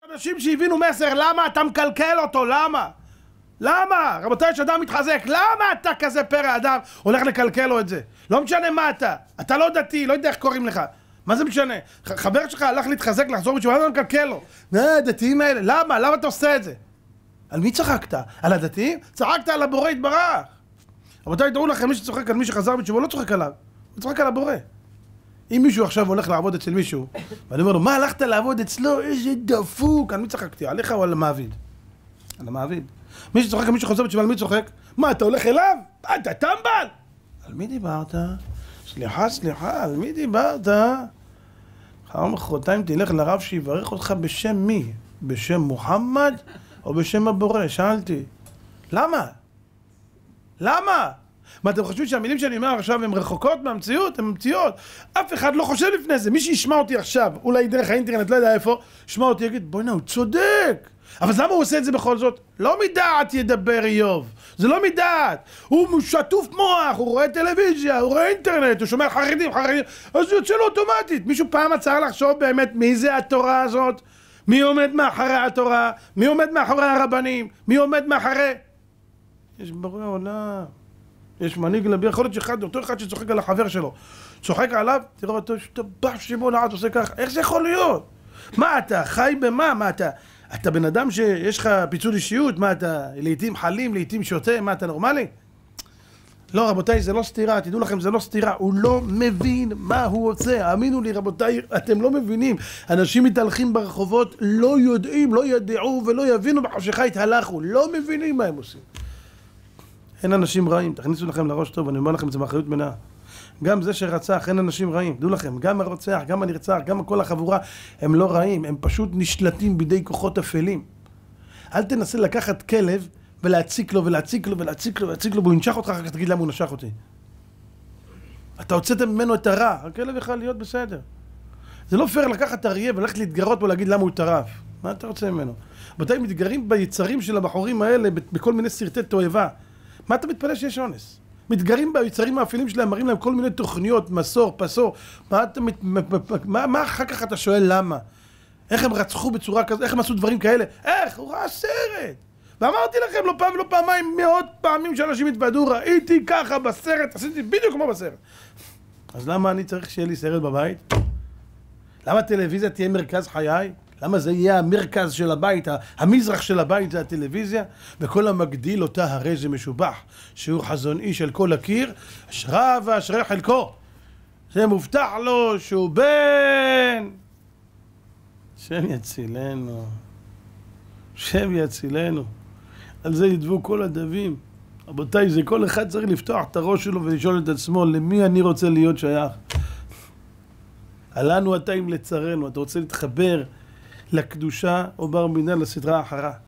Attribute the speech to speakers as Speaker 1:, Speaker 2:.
Speaker 1: אנשים שהבינו מסר, למה אתה מקלקל אותו? למה? למה? רבותיי, יש אדם מתחזק, למה אתה כזה פרא אדם הולך לקלקל לו את זה? לא משנה מה אתה לא דתי, לא יודע איך קוראים לך. מה זה משנה? חבר שלך הלך להתחזק, לחזור בתשובה, אתה מקלקל לו. הדתיים האלה, למה? למה אתה עושה את זה? על מי צחקת? על הדתיים? צחקת על הבורא יתברך. רבותיי, תראו לכם, מי שצוחק על מי שחזר בתשובה לא צוחק עליו, הוא צוחק על הבורא. אם מישהו עכשיו הולך לעבוד אצל מישהו, ואני אומר לו, מה הלכת לעבוד אצלו? איזה דפוק. על מי צחקתי? עליך או על המעביד? על המעביד. מי שצוחק על מי שחוזר בתשובה, על מי צוחק? מה, אתה הולך אליו? אתה טמבל! על מי דיברת? סליחה, על מי דיברת? אחר מחרתיים תלך לרב שיברך אותך בשם מי? בשם מוחמד או בשם הבורא? שאלתי. למה? למה? מה, אתם חושבים שהמילים שאני אומר עכשיו הן רחוקות מהמציאות? הן ממציאות. אף אחד לא חושב לפני זה. מי שישמע אותי עכשיו, אולי דרך האינטרנט, לא יודע איפה, שמע אותי, יגיד, בוא'נה, הוא צודק. אבל אז למה הוא עושה את זה בכל זאת? לא מדעת ידבר איוב. זה לא מדעת. הוא שטוף מוח, הוא רואה טלוויזיה, הוא רואה אינטרנט, הוא שומע חרדים, אז זה יוצא לו אוטומטית. מישהו פעם צריך לחשוב באמת מי זה התורה הזאת? מי עומד מאחורי התורה? מי עומד מאחורי הרבנים? מי עומד מאחורי? יש בורא עולם. יש מנהיג לבי, יכול להיות שאחד, אותו אחד שצוחק על החבר שלו, צוחק עליו, תראו אותו, שתבח שמעון לעד עושה ככה, איך זה יכול להיות? מה אתה, חי במה? מה אתה בן אדם שיש לך פיצול אישיות? מה אתה, לעתים חלים, לעתים שותה? מה אתה נורמלי? לא רבותיי, זה לא סתירה, תדעו לכם, זה לא סתירה, הוא לא מבין מה הוא רוצה, האמינו לי רבותיי, אתם לא מבינים, אנשים מתהלכים ברחובות, לא יודעים, לא ידעו ולא יבינו בחשיכה התהלכו, לא מבינים מה הם עושים. אין אנשים רעים, תכניסו לכם לראש טוב, אני אומר לכם את זה באחריות מלאה. גם זה שרצח, אין אנשים רעים, דעו לכם, גם הרוצח, גם הנרצח, גם כל החבורה, הם לא רעים, הם פשוט נשלטים בידי כוחות אפלים. אל תנסה לקחת כלב ולהציק לו ולהציק לו ולהציק לו ולהציק לו, והוא ינשך אותך, אחר כך תגיד למה הוא נשך אותי. אתה הוצאת ממנו את הרע, הכלב יכול להיות בסדר. זה לא פייר לקחת אריה וללכת להתגרות ולהגיד למה הוא טרף. מה אתה רוצה ממנו? מתי מתגרים ביצרים של הבחורים האלה בכל מיני סרטי תועבה? מה אתה מתפלא שיש אונס? מתגרים ביצרים האפילים שלהם, מראים להם כל מיני תוכניות, מסור, פסור. מה אחר כך אתה שואל למה? איך הם רצחו בצורה כזאת? איך הם עשו דברים כאלה? איך? הוא ראה סרט. ואמרתי לכם לא פעם ולא פעמיים, מאות פעמים שאנשים התוודעו, ראיתי ככה בסרט, עשיתי בדיוק כמו בסרט. אז למה אני צריך שיהיה לי סרט בבית? למה הטלוויזיה תהיה מרכז חיי? למה זה יהיה המרכז של הבית, המזרח של הבית זה הטלוויזיה? וכל המגדיל אותה הרי זה משובח, שהוא חזון איש על כל הקיר, אשרה ואשרי חלקו. זה מובטח לו שהוא בן. שם יצילנו. שם יצילנו. על זה ידבו כל הדבים. רבותיי, זה כל אחד צריך לפתוח את הראש שלו ולשאול את עצמו, למי אני רוצה להיות שייך? עלינו אתה אם לצרנו, אתה רוצה להתחבר לקדושה או בר מינה לסדרה האחרה.